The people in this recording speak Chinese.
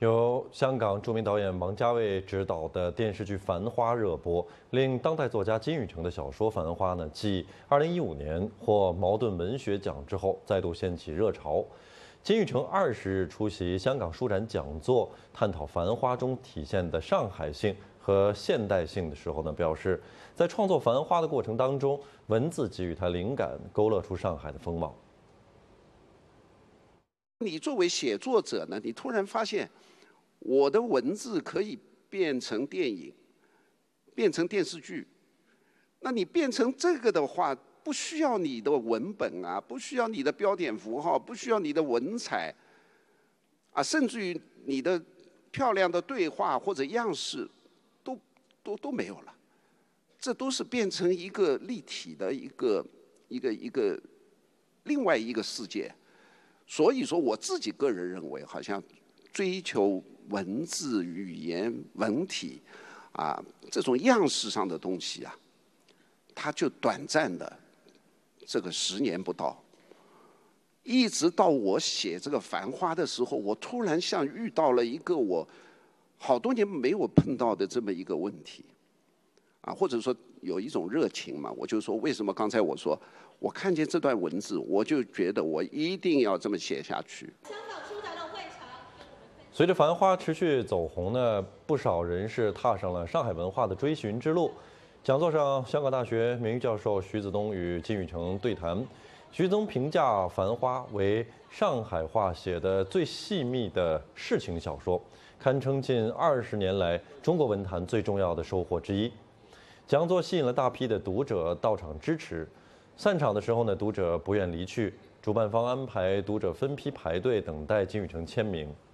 由香港著名导演王家卫执导的电视剧《繁花》热播，令当代作家金宇澄的小说《繁花》呢，继2015年获茅盾文学奖之后，再度掀起热潮。金宇澄20日出席香港书展讲座，探讨《繁花》中体现的上海性和现代性的时候呢，表示，在创作《繁花》的过程当中，文字给予他灵感，勾勒出上海的风貌。 你作为写作者呢，你突然发现，我的文字可以变成电影，变成电视剧。那你变成这个的话，不需要你的文本啊，不需要你的标点符号，不需要你的文采，啊，甚至于你的漂亮的对话或者样式，都没有了。这都是变成一个立体的一个另外一个世界。所以说，我自己个人认为，好像追求文字、语言、文体，啊，这种样式上的东西啊，它就短暂的这个10年不到，一直到我写这个《繁花》的时候，我突然像遇到了一个我好多年没有碰到的这么一个问题，啊，或者说有一种热情嘛，我就说为什么刚才我说。我看见这段文字，我就觉得我一定要这么写下去。 香港书展的会场， 随着《繁花》持续走红呢，不少人士踏上了上海文化的追寻之路。讲座上，香港大学名誉教授徐子东与金宇澄对谈。徐子东评价《繁花》为上海话写的最细密的世情小说，堪称近20年来中国文坛最重要的收获之一。讲座吸引了大批的读者到场支持。散场的时候呢，读者不愿离去，主办方安排读者分批排队等待金宇澄签名。